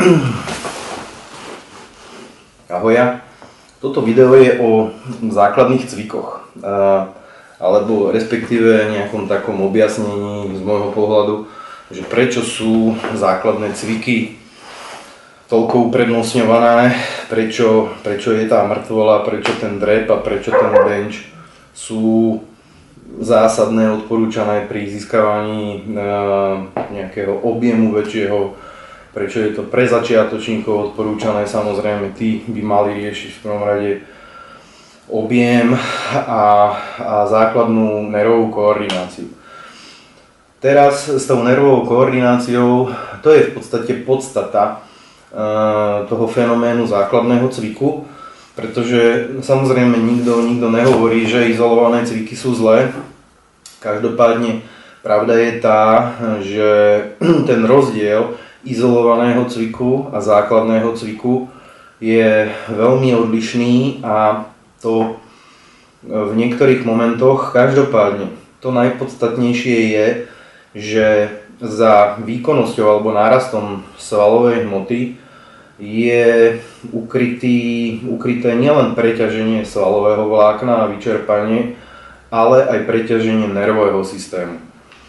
Ahoj, toto video je o základných cvikoch, alebo respektíve nejakom takom objasnení z môjho pohľadu, že prečo sú základné cviky toľko uprednostňované, prečo je tá mŕtvola, prečo ten drep a prečo ten bench sú zásadné, odporúčané pri získavaní nejakého objemu väčšieho. Prečo je to pre začiatočníkov odporúčané, samozrejme tí by mali riešiť v prvom rade objem a základnú nervovú koordináciu. Teraz s tou nervovou koordináciou, to je v podstate podstata toho fenoménu základného cviku, pretože samozrejme nikto nehovorí, že izolované cviky sú zlé. Každopádne pravda je tá, že ten rozdiel izolovaného cviku a základného cviku je veľmi odlišný a to v niektorých momentoch. Každopádne to najpodstatnejšie je, že za výkonnosťou alebo nárastom svalovej hmoty je ukryté nielen preťaženie svalového vlákna a vyčerpanie, ale aj preťaženie nervového systému.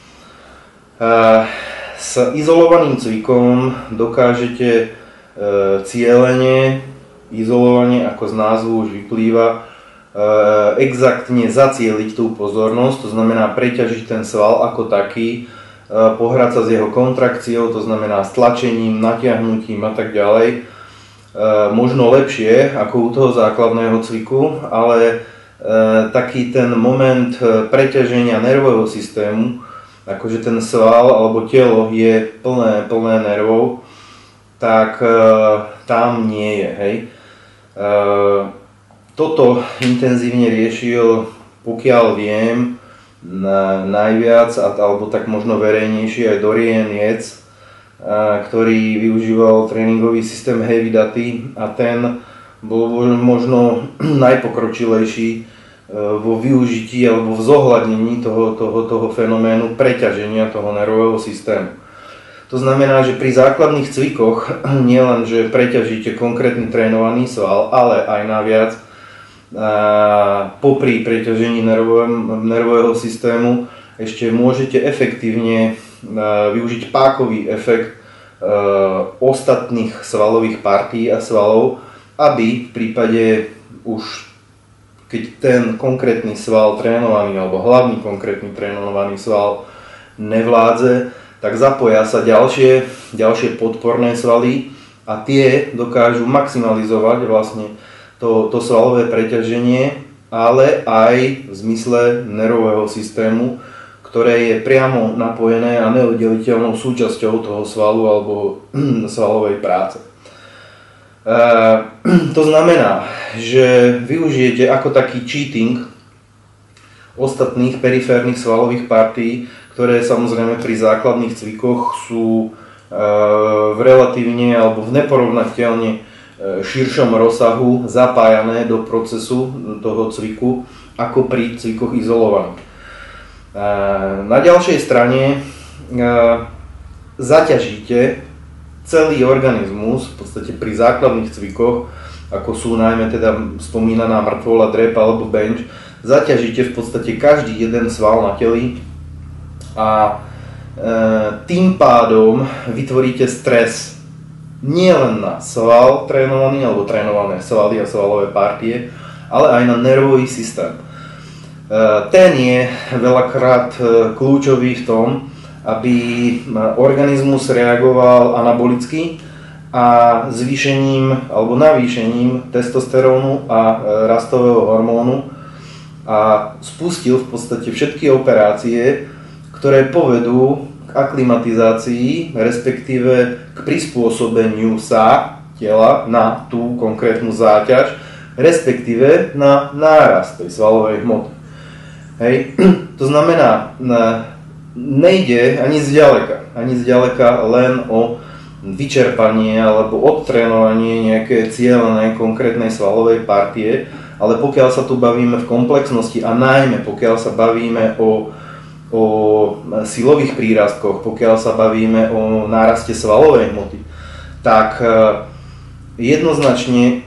S izolovaným cvikom dokážete cielene, izolovanie, ako z názvu už vyplýva, exaktne zacieliť tú pozornosť, to znamená preťažiť ten sval ako taký, pohrať sa s jeho kontrakciou, to znamená stlačením, natiahnutím a tak ďalej. Možno lepšie ako u toho základného cviku, ale taký ten moment preťaženia nervového systému, akože ten sval alebo telo je plné nervov, tak tam nie je. Hej. Toto intenzívne riešil, pokiaľ viem, najviac, alebo tak možno verejnejšie aj Dorian Yates, ktorý využíval tréningový systém Heavy Duty a ten bol možno najpokročilejší vo využití alebo v zohľadnení toho fenoménu preťaženia toho nervového systému. To znamená, že pri základných cvikoch nielen, že preťažíte konkrétny trénovaný sval, ale aj naviac popri preťažení nervového systému ešte môžete efektívne využiť pákový efekt ostatných svalových partí a svalov, aby v prípade už keď ten konkrétny sval trénovaný alebo hlavný konkrétny trénovaný sval nevládze, tak zapoja sa ďalšie podporné svaly a tie dokážu maximalizovať vlastne to svalové preťaženie, ale aj v zmysle nervového systému, ktoré je priamo napojené a neoddeliteľnou súčasťou toho svalu alebo svalovej práce. To znamená, že využijete ako taký cheating ostatných periférnych svalových partí, ktoré samozrejme pri základných cvikoch sú v relatívne alebo v neporovnateľne širšom rozsahu zapájané do procesu toho cviku ako pri cvikoch izolovaných. Na ďalšej strane zaťažíte celý organizmus, v podstate pri základných cvikoch, ako sú najmä teda spomínaná mŕtvola, drep alebo bench, zaťažíte v podstate každý jeden sval na teli a tým pádom vytvoríte stres nielen na sval trénovaný alebo trénované svaly a svalové partie, ale aj na nervový systém. Ten je veľakrát kľúčový v tom, aby organizmus reagoval anabolicky a zvýšením alebo navýšením testosterónu a rastového hormónu a spustil v podstate všetky operácie, ktoré povedú k aklimatizácii, respektíve k prispôsobeniu sa tela na tú konkrétnu záťaž, respektíve na nárast tej svalovej hmoty. Hej. To znamená, nejde ani zďaleka len o vyčerpanie alebo odtrénovanie nejaké cielené konkrétnej svalovej partie, ale pokiaľ sa tu bavíme v komplexnosti a najmä pokiaľ sa bavíme o silových prírastkoch, pokiaľ sa bavíme o náraste svalovej hmoty, tak jednoznačne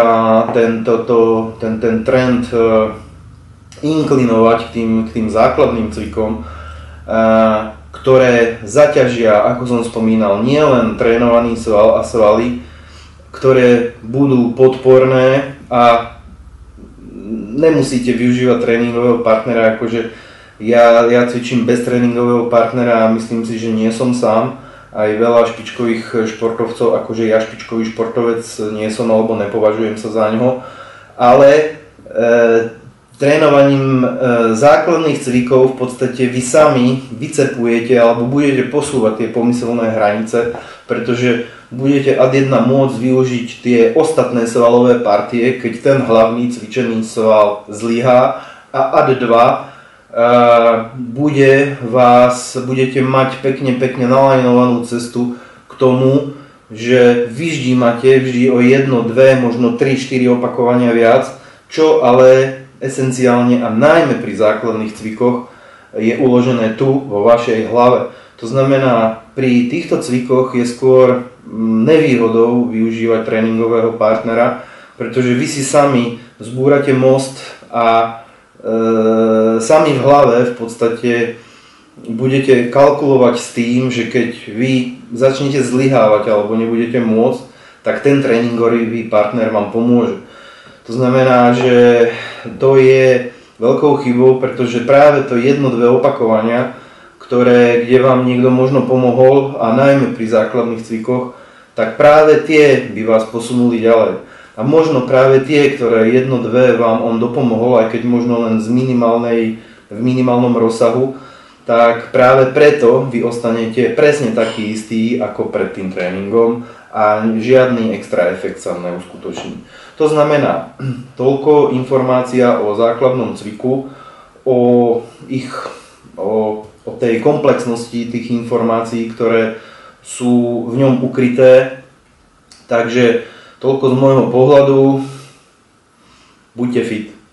ten trend inklinovať k tým základným cvikom, ktoré zaťažia, ako som spomínal, nielen trénovaný sval a svaly, ktoré budú podporné a nemusíte využívať tréningového partnera, akože ja cvičím bez tréningového partnera a myslím si, že nie som sám. Aj veľa špičkových športovcov, akože ja špičkový športovec nie som alebo nepovažujem sa za ňoho, ale trénovaním základných cvikov v podstate vy sami vycepujete alebo budete posúvať tie pomyselné hranice, pretože budete ad 1 môcť využiť tie ostatné svalové partie, keď ten hlavný cvičený sval zlyhá, a ad 2 budete mať pekne nalajnovanú cestu k tomu, že máte vždy o 1, 2, možno 3, 4 opakovania viac, čo ale esenciálne a najmä pri základných cvikoch je uložené tu vo vašej hlave. To znamená, pri týchto cvikoch je skôr nevýhodou využívať tréningového partnera, pretože vy si sami zbúrate most a sami v hlave v podstate budete kalkulovať s tým, že keď vy začnete zlyhávať alebo nebudete môcť, tak ten tréningový partner vám pomôže. To znamená, že to je veľkou chybou, pretože práve to 1-2 opakovania, kde vám niekto možno pomohol, a najmä pri základných cvikoch, tak práve tie by vás posunuli ďalej. A možno práve tie, ktoré 1-2 vám on dopomohol, aj keď možno len v minimálnom rozsahu, tak práve preto vy ostanete presne taký istý ako pred tým tréningom a žiadny extra efekt sa neuskutoční. To znamená, toľko informácia o základnom cviku, o tej komplexnosti tých informácií, ktoré sú v ňom ukryté. Takže toľko z môjho pohľadu, buďte fit.